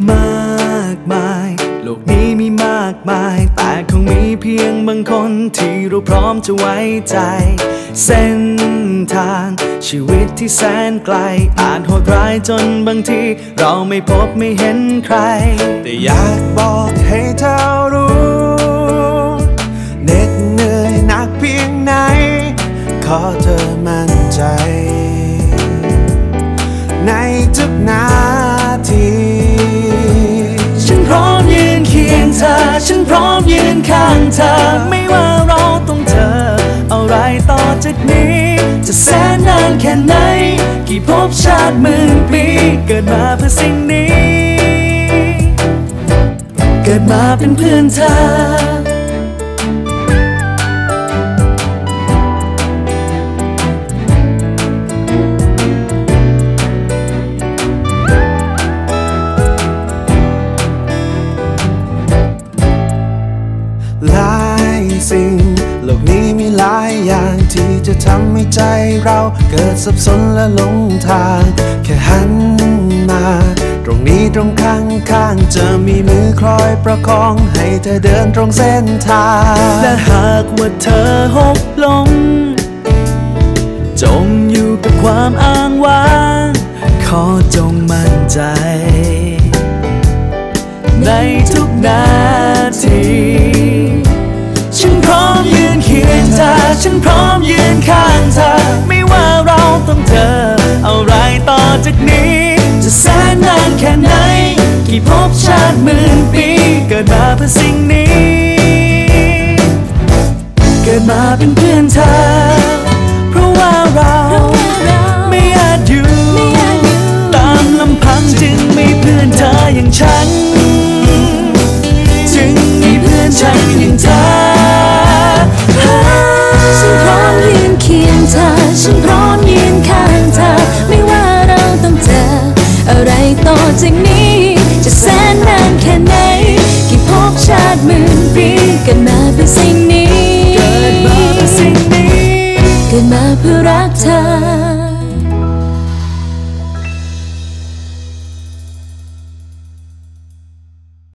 มากมายโลกนี้มีมากมายแต่คงมีเพียงบางคนที่เราพร้อมจะไว้ใจเส้นทางชีวิตที่แสนไกลอาจโหดร้ายจนบางทีเราไม่พบไม่เห็นใครแต่อยากบอกให้เธอรู้เหน็ดเหนื่อยหนักเพียงไหนขอเธอมั่นใจในทุกนาทีฉันพร้อมยืนเคียงเธอฉันพร้อมยืนข้างเธอไม่ว่าเราต้องเจออะไรต่อจากนี้จะแสนนานแค่ไหนกี่ภพชาติหมื่นปีเกิดมาเพื่อสิ่งนี้เกิดมาเป็นเพื่อนเธอหลายสิ่งโลกนี้มีหลายอย่างที่จะทำให้ใจเราเกิดสับสนและหลงทางแค่หันมาตรงนี้ตรงข้างจะมีมือคอยประคองให้เธอเดินตรงเส้นทางและหากว่าเธอหกล้มจมอยู่กับความอ้างว้างขอจงมั่นใจในทุกนาทีฉันพร้อมยืนเคียงเธอฉันพร้อมยืนข้างเธอไม่ว่าเราต้องเจออะไรต่อจากนี้จะแสนนานแค่ไหนกี่ภพชาติหมื่นปีเกิดมาเพื่อสิ่งนี้เกิดมาเป็นเพื่อนเธอเพราะว่าเราไม่อาจอยู่ตามลำพังจึงมีเพื่อนเธออย่างฉันจึงมีเพื่อนฉันอย่างเธอฉันพร้อมยืนเคียงเธอฉันพร้อมยืนข้างเธอไม่ว่าเราต้องเจออะไรต่อจากนี้จะแสนนานแค่ไหนกี่ภพชาติหมื่นปีเกิดมาเพื่อสิ่งนี้เกิดมาเพื่อรักเธอ